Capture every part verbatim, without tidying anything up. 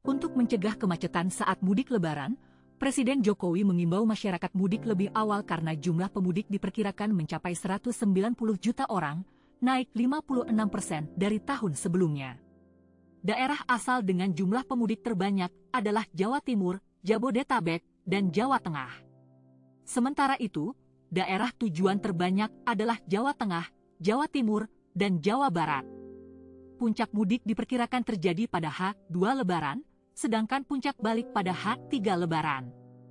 Untuk mencegah kemacetan saat mudik Lebaran, Presiden Jokowi mengimbau masyarakat mudik lebih awal karena jumlah pemudik diperkirakan mencapai seratus sembilan puluh juta orang, naik lima puluh enam persen dari tahun sebelumnya. Daerah asal dengan jumlah pemudik terbanyak adalah Jawa Timur, Jabodetabek, dan Jawa Tengah. Sementara itu, daerah tujuan terbanyak adalah Jawa Tengah, Jawa Timur, dan Jawa Barat. Puncak mudik diperkirakan terjadi pada H dua Lebaran, sedangkan puncak balik pada H tiga Lebaran.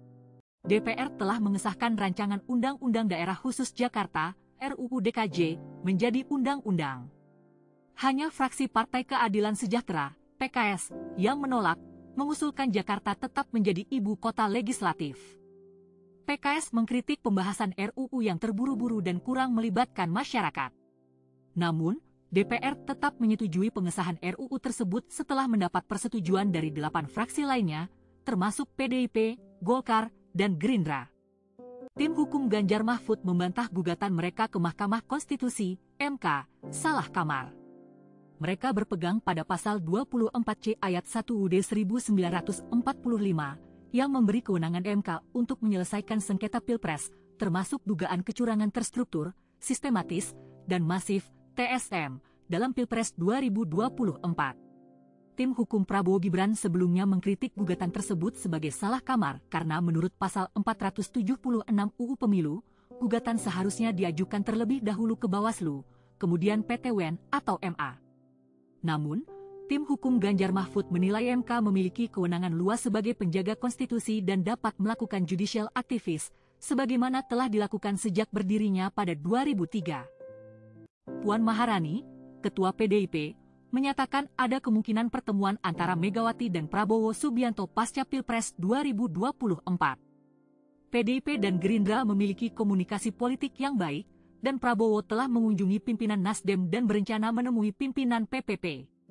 D P R telah mengesahkan rancangan Undang-Undang Daerah Khusus Jakarta, R U U D K J, menjadi undang-undang. Hanya fraksi Partai Keadilan Sejahtera, P K S, yang menolak, mengusulkan Jakarta tetap menjadi ibu kota legislatif. P K S mengkritik pembahasan R U U yang terburu-buru dan kurang melibatkan masyarakat. Namun, D P R tetap menyetujui pengesahan R U U tersebut setelah mendapat persetujuan dari delapan fraksi lainnya, termasuk P D I P, Golkar, dan Gerindra. Tim hukum Ganjar Mahfud membantah gugatan mereka ke Mahkamah Konstitusi, M K, salah kamar. Mereka berpegang pada pasal dua puluh empat C ayat satu U U D seribu sembilan ratus empat puluh lima, yang memberi kewenangan M K untuk menyelesaikan sengketa Pilpres, termasuk dugaan kecurangan terstruktur, sistematis, dan masif, T S M, dalam Pilpres dua ribu dua puluh empat. Tim hukum Prabowo Gibran sebelumnya mengkritik gugatan tersebut sebagai salah kamar karena menurut pasal empat ratus tujuh puluh enam U U Pemilu, gugatan seharusnya diajukan terlebih dahulu ke Bawaslu, kemudian P T W N atau M A. Namun, tim hukum Ganjar Mahfud menilai M K memiliki kewenangan luas sebagai penjaga konstitusi dan dapat melakukan judicial activist, sebagaimana telah dilakukan sejak berdirinya pada dua ribu tiga. Puan Maharani, Ketua P D I P, menyatakan ada kemungkinan pertemuan antara Megawati dan Prabowo Subianto pasca Pilpres dua ribu dua puluh empat. P D I P dan Gerindra memiliki komunikasi politik yang baik, dan Prabowo telah mengunjungi pimpinan Nasdem dan berencana menemui pimpinan P P P.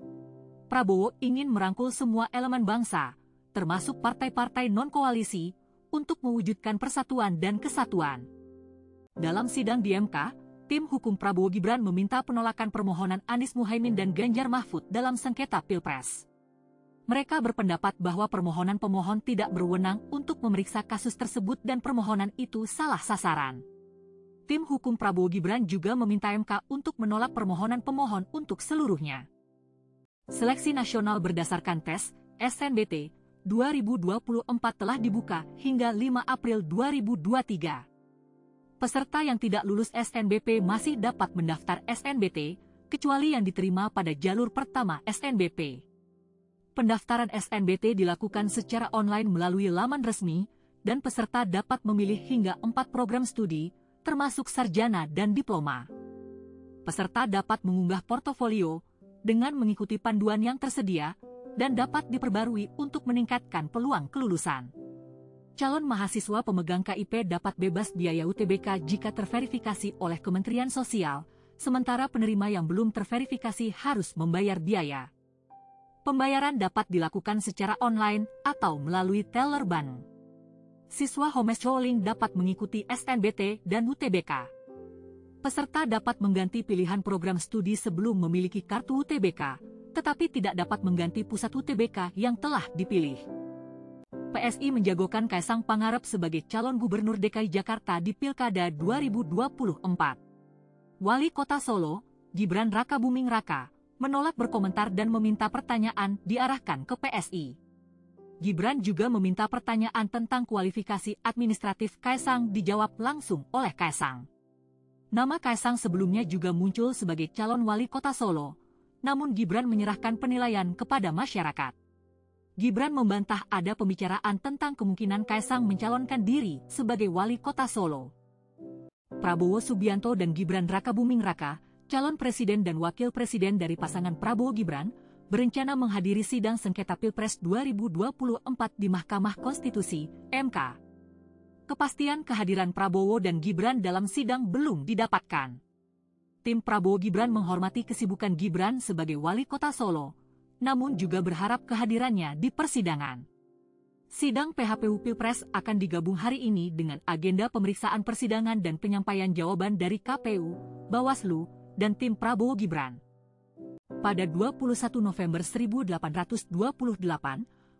Prabowo ingin merangkul semua elemen bangsa, termasuk partai-partai non-koalisi, untuk mewujudkan persatuan dan kesatuan. Dalam sidang di M K, tim hukum Prabowo Gibran meminta penolakan permohonan Anies Muhaimin dan Ganjar Mahfud dalam sengketa Pilpres. Mereka berpendapat bahwa permohonan pemohon tidak berwenang untuk memeriksa kasus tersebut dan permohonan itu salah sasaran. Tim hukum Prabowo Gibran juga meminta M K untuk menolak permohonan pemohon untuk seluruhnya. Seleksi nasional berdasarkan tes, S N B T, dua ribu dua puluh empat telah dibuka hingga lima April dua ribu dua puluh tiga. Peserta yang tidak lulus S N B P masih dapat mendaftar S N B T, kecuali yang diterima pada jalur pertama S N B P. Pendaftaran S N B T dilakukan secara online melalui laman resmi, dan peserta dapat memilih hingga empat program studi, termasuk sarjana dan diploma. Peserta dapat mengunggah portofolio dengan mengikuti panduan yang tersedia, dan dapat diperbarui untuk meningkatkan peluang kelulusan. Calon mahasiswa pemegang K I P dapat bebas biaya U T B K jika terverifikasi oleh Kementerian Sosial, sementara penerima yang belum terverifikasi harus membayar biaya. Pembayaran dapat dilakukan secara online atau melalui teller bank. Siswa homeschooling dapat mengikuti S N B T dan U T B K. Peserta dapat mengganti pilihan program studi sebelum memiliki kartu U T B K, tetapi tidak dapat mengganti pusat U T B K yang telah dipilih. P S I menjagokan Kaisang Pangarep sebagai calon gubernur D K I Jakarta di Pilkada dua ribu dua puluh empat. Wali Kota Solo, Gibran Rakabuming Raka, menolak berkomentar dan meminta pertanyaan diarahkan ke P S I. Gibran juga meminta pertanyaan tentang kualifikasi administratif Kaisang dijawab langsung oleh Kaisang. Nama Kaisang sebelumnya juga muncul sebagai calon wali kota Solo, namun Gibran menyerahkan penilaian kepada masyarakat. Gibran membantah ada pembicaraan tentang kemungkinan Kaisang mencalonkan diri sebagai wali kota Solo. Prabowo Subianto dan Gibran Rakabuming Raka, calon presiden dan wakil presiden dari pasangan Prabowo Gibran, berencana menghadiri sidang sengketa Pilpres dua ribu dua puluh empat di Mahkamah Konstitusi, M K. Kepastian kehadiran Prabowo dan Gibran dalam sidang belum didapatkan. Tim Prabowo Gibran menghormati kesibukan Gibran sebagai wali kota Solo, namun juga berharap kehadirannya di persidangan. Sidang P H P U Pilpres akan digabung hari ini dengan agenda pemeriksaan persidangan dan penyampaian jawaban dari K P U, Bawaslu, dan tim Prabowo Gibran. Pada dua puluh satu November seribu delapan ratus dua puluh delapan,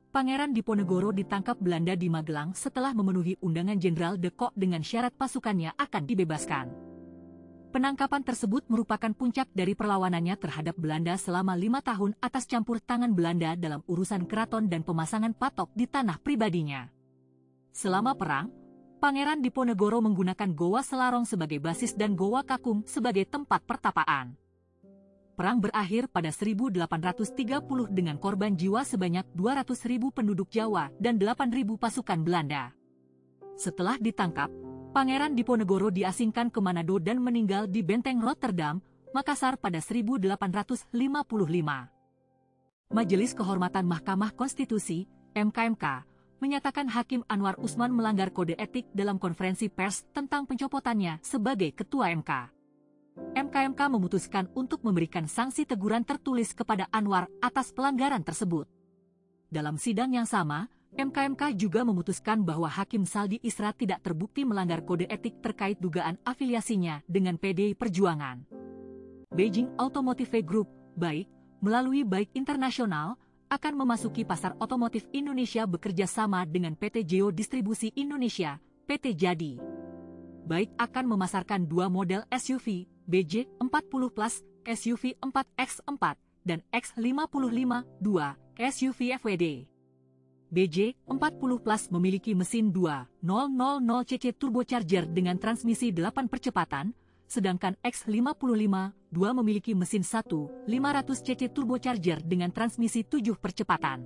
Pangeran Diponegoro ditangkap Belanda di Magelang setelah memenuhi undangan Jenderal de Kock dengan syarat pasukannya akan dibebaskan. Penangkapan tersebut merupakan puncak dari perlawanannya terhadap Belanda selama lima tahun atas campur tangan Belanda dalam urusan keraton dan pemasangan patok di tanah pribadinya. Selama perang, Pangeran Diponegoro menggunakan Goa Selarong sebagai basis dan Goa Kakung sebagai tempat pertapaan. Perang berakhir pada seribu delapan ratus tiga puluh dengan korban jiwa sebanyak dua ratus ribu penduduk Jawa dan delapan ribu pasukan Belanda. Setelah ditangkap, Pangeran Diponegoro diasingkan ke Manado dan meninggal di Benteng Rotterdam, Makassar pada seribu delapan ratus lima puluh lima. Majelis Kehormatan Mahkamah Konstitusi, M K M K, menyatakan Hakim Anwar Usman melanggar kode etik dalam konferensi pers tentang pencopotannya sebagai Ketua M K. M K M K memutuskan untuk memberikan sanksi teguran tertulis kepada Anwar atas pelanggaran tersebut. Dalam sidang yang sama, M K M K juga memutuskan bahwa Hakim Saldi Isra tidak terbukti melanggar kode etik terkait dugaan afiliasinya dengan P D I Perjuangan. Beijing Automotive Group, baik, melalui Baik Internasional, akan memasuki pasar otomotif Indonesia bekerja sama dengan P T Geo Distribusi Indonesia, P T Jadi. Baik akan memasarkan dua model S U V, B J empat puluh plus, S U V empat kali empat, dan X lima puluh lima dua, S U V F W D. B J empat puluh plus memiliki mesin dua ribu cc turbocharger dengan transmisi delapan percepatan, sedangkan X lima puluh lima dua memiliki mesin satu ribu lima ratus cc turbocharger dengan transmisi tujuh percepatan.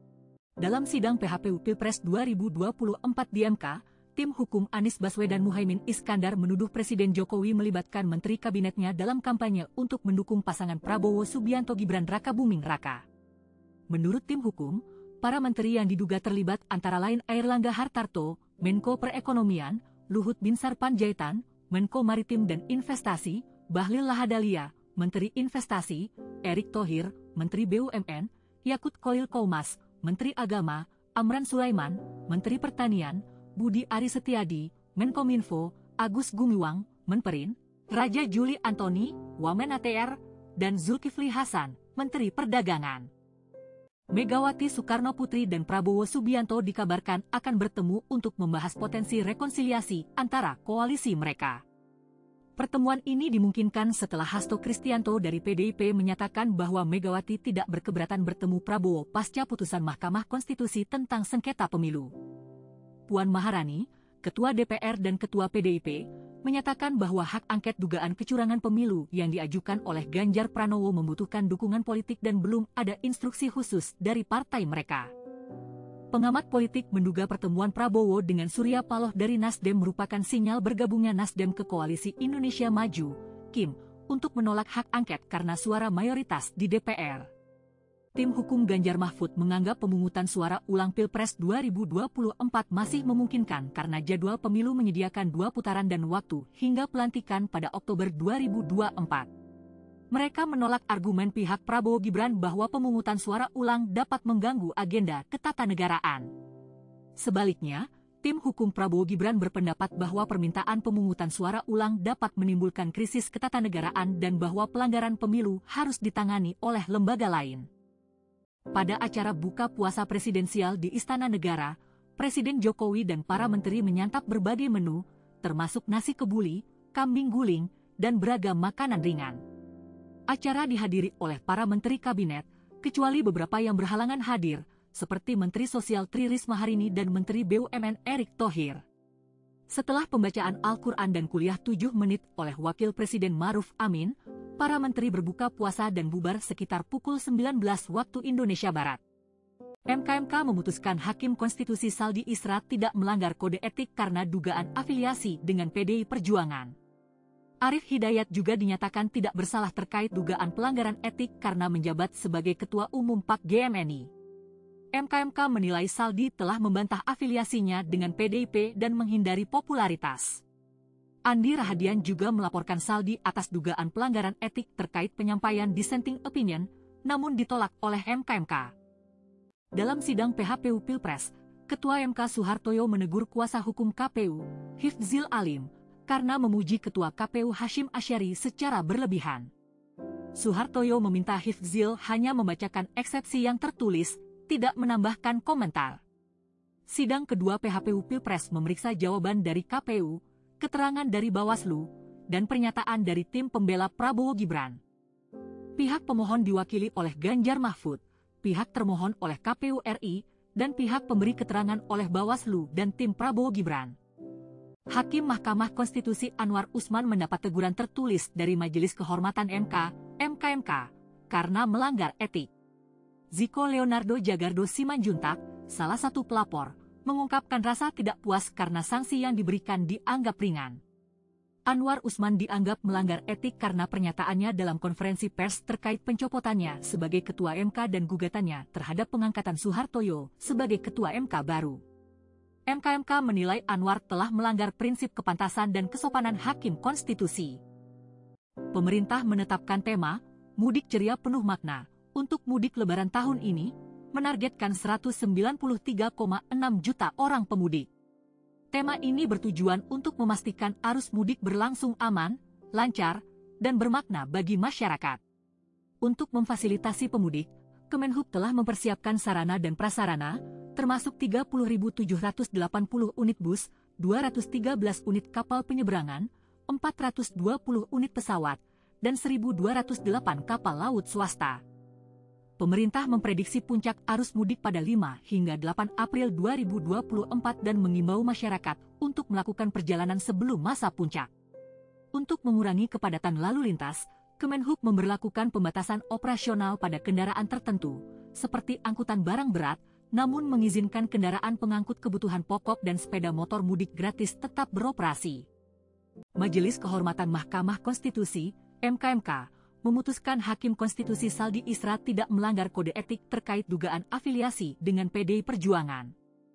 Dalam sidang P H P U Pilpres dua ribu dua puluh empat di M K, tim hukum Anies Baswedan Muhaimin Iskandar menuduh Presiden Jokowi melibatkan menteri kabinetnya dalam kampanye untuk mendukung pasangan Prabowo Subianto Gibran Raka Buming Raka. Menurut tim hukum, para menteri yang diduga terlibat antara lain Airlangga Hartarto, Menko Perekonomian, Luhut Binsar Panjaitan, Menko Maritim dan Investasi, Bahlil Lahadalia, Menteri Investasi, Erick Thohir, Menteri B U M N, Yakut Khalil Qaumas, Menteri Agama, Amran Sulaiman, Menteri Pertanian, Budi Aris Setiadi, Menkominfo, Agus Gumiwang, Menperin, Raja Juli Antoni, Wamen A T R, dan Zulkifli Hasan, Menteri Perdagangan. Megawati Soekarno Putri dan Prabowo Subianto dikabarkan akan bertemu untuk membahas potensi rekonsiliasi antara koalisi mereka. Pertemuan ini dimungkinkan setelah Hasto Kristianto dari P D I P menyatakan bahwa Megawati tidak berkeberatan bertemu Prabowo pasca putusan Mahkamah Konstitusi tentang sengketa pemilu. Puan Maharani, Ketua D P R dan Ketua P D I P, menyatakan bahwa hak angket dugaan kecurangan pemilu yang diajukan oleh Ganjar Pranowo membutuhkan dukungan politik dan belum ada instruksi khusus dari partai mereka. Pengamat politik menduga pertemuan Prabowo dengan Surya Paloh dari Nasdem merupakan sinyal bergabungnya Nasdem ke Koalisi Indonesia Maju, K I M, untuk menolak hak angket karena suara mayoritas di D P R. Tim hukum Ganjar Mahfud menganggap pemungutan suara ulang Pilpres dua ribu dua puluh empat masih memungkinkan karena jadwal pemilu menyediakan dua putaran dan waktu hingga pelantikan pada Oktober dua ribu dua puluh empat. Mereka menolak argumen pihak Prabowo Gibran bahwa pemungutan suara ulang dapat mengganggu agenda ketatanegaraan. Sebaliknya, tim hukum Prabowo Gibran berpendapat bahwa permintaan pemungutan suara ulang dapat menimbulkan krisis ketatanegaraan dan bahwa pelanggaran pemilu harus ditangani oleh lembaga lain. Pada acara buka puasa presidensial di Istana Negara, Presiden Jokowi dan para menteri menyantap berbagai menu, termasuk nasi kebuli, kambing guling, dan beragam makanan ringan. Acara dihadiri oleh para menteri kabinet, kecuali beberapa yang berhalangan hadir, seperti Menteri Sosial Tri Risma Harini dan Menteri B U M N Erick Thohir. Setelah pembacaan Al-Quran dan kuliah tujuh menit oleh Wakil Presiden Ma'ruf Amin, para menteri berbuka puasa dan bubar sekitar pukul sembilan belas waktu Indonesia Barat. M K M K memutuskan Hakim Konstitusi Saldi Isra tidak melanggar kode etik karena dugaan afiliasi dengan P D I Perjuangan. Arief Hidayat juga dinyatakan tidak bersalah terkait dugaan pelanggaran etik karena menjabat sebagai Ketua Umum P A K G M N I. M K M K menilai Saldi telah membantah afiliasinya dengan P D I P dan menghindari popularitas. Andi Rahadian juga melaporkan Saldi atas dugaan pelanggaran etik terkait penyampaian dissenting opinion, namun ditolak oleh M K M K. Dalam sidang P H P U Pilpres, Ketua M K Suhartoyo menegur kuasa hukum K P U, Hifzil Alim, karena memuji Ketua K P U Hashim Asyari secara berlebihan. Suhartoyo meminta Hifzil hanya membacakan eksepsi yang tertulis, tidak menambahkan komentar. Sidang kedua P H P U Pilpres memeriksa jawaban dari K P U, keterangan dari Bawaslu, dan pernyataan dari tim pembela Prabowo Gibran. Pihak pemohon diwakili oleh Ganjar Mahfud, pihak termohon oleh K P U R I, dan pihak pemberi keterangan oleh Bawaslu dan tim Prabowo Gibran. Hakim Mahkamah Konstitusi Anwar Usman mendapat teguran tertulis dari Majelis Kehormatan M K, M K M K, karena melanggar etik. Ziko Leonardo Jagardo Simanjuntak, salah satu pelapor, mengungkapkan rasa tidak puas karena sanksi yang diberikan dianggap ringan. Anwar Usman dianggap melanggar etik karena pernyataannya dalam konferensi pers terkait pencopotannya sebagai Ketua M K dan gugatannya terhadap pengangkatan Soehartoyo sebagai Ketua M K baru. M K M K menilai Anwar telah melanggar prinsip kepantasan dan kesopanan hakim konstitusi. Pemerintah menetapkan tema, Mudik Ceria Penuh Makna, untuk mudik lebaran tahun ini, menargetkan seratus sembilan puluh tiga koma enam juta orang pemudik. Tema ini bertujuan untuk memastikan arus mudik berlangsung aman, lancar, dan bermakna bagi masyarakat. Untuk memfasilitasi pemudik, Kemenhub telah mempersiapkan sarana dan prasarana, termasuk tiga puluh ribu tujuh ratus delapan puluh unit bus, dua ratus tiga belas unit kapal penyeberangan, empat ratus dua puluh unit pesawat, dan seribu dua ratus delapan kapal laut swasta. Pemerintah memprediksi puncak arus mudik pada lima hingga delapan April dua ribu dua puluh empat dan mengimbau masyarakat untuk melakukan perjalanan sebelum masa puncak. Untuk mengurangi kepadatan lalu lintas, Kemenhub memberlakukan pembatasan operasional pada kendaraan tertentu, seperti angkutan barang berat, namun mengizinkan kendaraan pengangkut kebutuhan pokok dan sepeda motor mudik gratis tetap beroperasi. Majelis Kehormatan Mahkamah Konstitusi, M K M K, memutuskan Hakim Konstitusi Saldi Isra tidak melanggar kode etik terkait dugaan afiliasi dengan P D I Perjuangan.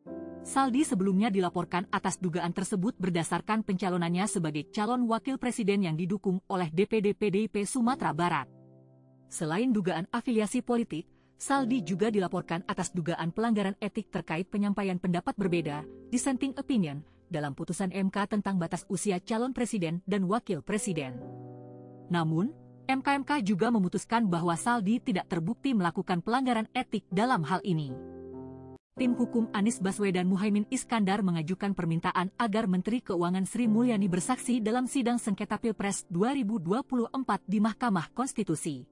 Saldi sebelumnya dilaporkan atas dugaan tersebut berdasarkan pencalonannya sebagai calon wakil presiden yang didukung oleh D P D P D I P Sumatera Barat. Selain dugaan afiliasi politik, Saldi juga dilaporkan atas dugaan pelanggaran etik terkait penyampaian pendapat berbeda, dissenting opinion, dalam putusan M K tentang batas usia calon presiden dan wakil presiden. Namun, M K M K juga memutuskan bahwa Saldi tidak terbukti melakukan pelanggaran etik dalam hal ini. Tim hukum Anies Baswedan Muhaimin Iskandar mengajukan permintaan agar Menteri Keuangan Sri Mulyani bersaksi dalam sidang sengketa Pilpres dua ribu dua puluh empat di Mahkamah Konstitusi.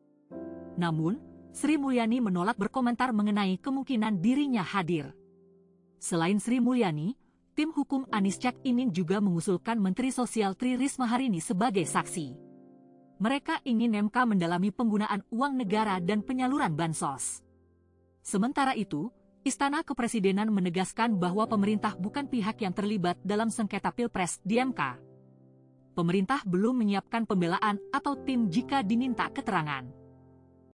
Namun, Sri Mulyani menolak berkomentar mengenai kemungkinan dirinya hadir. Selain Sri Mulyani, tim hukum Anies Cak Imin juga mengusulkan Menteri Sosial Tri Risma Harini sebagai saksi. Mereka ingin M K mendalami penggunaan uang negara dan penyaluran bansos. Sementara itu, Istana Kepresidenan menegaskan bahwa pemerintah bukan pihak yang terlibat dalam sengketa Pilpres di M K. Pemerintah belum menyiapkan pembelaan atau tim jika diminta keterangan.